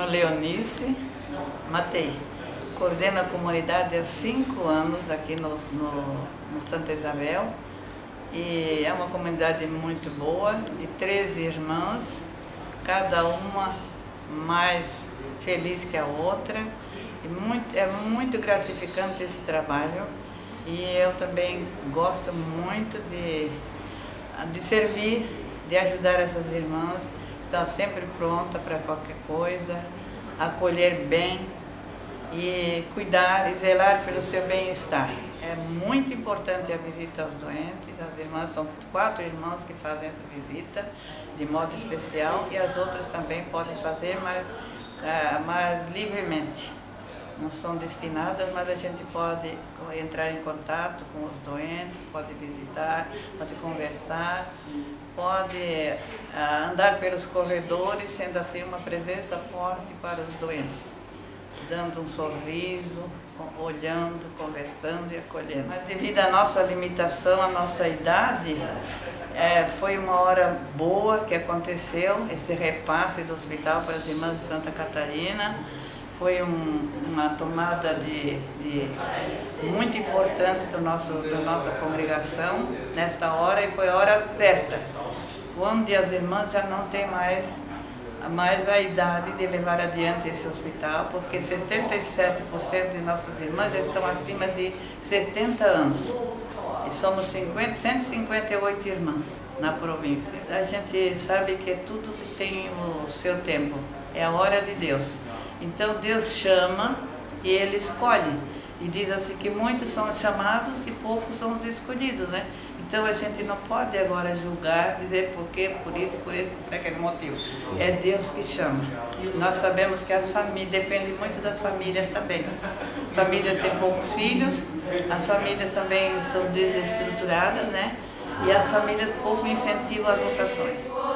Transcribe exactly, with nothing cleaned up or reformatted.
chamo Leonice Matei. Coordeno a comunidade há cinco anos aqui no, no, no Santa Isabel. E é uma comunidade muito boa, de treze irmãs, cada uma mais feliz que a outra. E muito, é muito gratificante esse trabalho. E eu também gosto muito de, de servir, de ajudar essas irmãs. Estão sempre pronta para qualquer coisa, acolher bem e cuidar e zelar pelo seu bem-estar. É muito importante a visita aos doentes. As irmãs, são quatro irmãs que fazem essa visita de modo especial e as outras também podem fazer, mas uh, mais livremente. Não são destinadas, mas a gente pode entrar em contato com os doentes, pode visitar, pode conversar, pode uh, andar pelos corredores, sendo assim uma presença forte para os doentes, dando um sorriso, olhando, conversando e acolhendo. Mas devido à nossa limitação, à nossa idade, é, foi uma hora boa que aconteceu, esse repasse do hospital para as irmãs de Santa Catarina. Foi um, uma tomada de, de muito importante do nosso, da nossa congregação nesta hora, e foi a hora certa, onde as irmãs já não têm mais, mais a idade de levar adiante esse hospital, porque setenta e sete por cento de nossas irmãs já estão acima de setenta anos. E somos cinquenta, cento e cinquenta e oito irmãs na província. A gente sabe que tudo tem o seu tempo, é a hora de Deus. Então Deus chama e Ele escolhe. E diz assim que muitos são chamados e poucos são os escolhidos, né? Então a gente não pode agora julgar, dizer por quê, por isso, por esse, por aquele motivo. É Deus que chama. Nós sabemos que as famílias, depende muito das famílias também. Famílias têm poucos filhos, as famílias também são desestruturadas, né? E as famílias pouco incentivam as vocações.